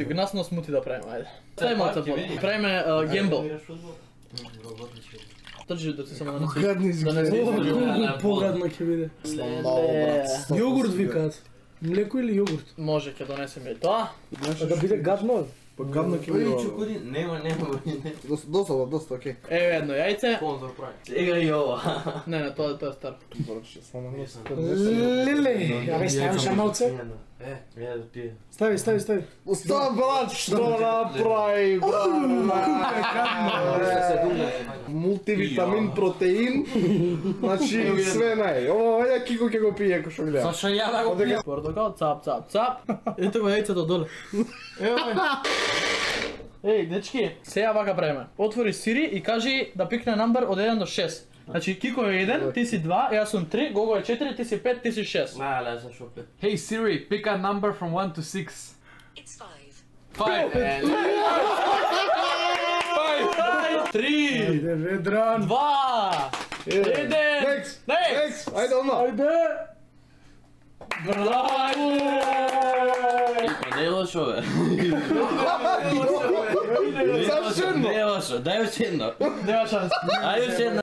Гнасно смути да правиме, ајде. Стави малце вода. Правиме гембл. Трчи да се само да не се... Гадни изгледа. Погадно ќе биде. Јогурт викаат. Млеко или јогурт? Може ќе донесеме и тоа. Да биде гадно. Па гадно ќе биде. Чукури, нема. Доста, окей. Еве едно јајце. Спонзор прави. Сега и ова. Не, тоа е старо. Леле, ја ставиш малце? Гледа да пие. Стави. Остава брат, што направи, брат? Мултивитамин, протеин, значи све нај. Ово, ја Кико ќе го пие, ако што гледа. Зашо ја да го пие? Портокал, цап. Ето го јајцето доле. Ево ме. Еј, дечки, сега вака правиме. Отвори Siri и кажи да пикне номер од 1 до 6. Значи Кико е 1, ти си 2, јас сум 3, Гого е 4, ти си 5, ти си 6. Мале, зашо пе? Hey Siri, pick a number from 1 to 6. It's 5. 5. 3, Ведран. 2, 1, Next! Ајде одма! Ајде. Браво! Не лошо бе. Зашто? Не лошо, дај уште едно. Нема шанс. Ајде уште едно.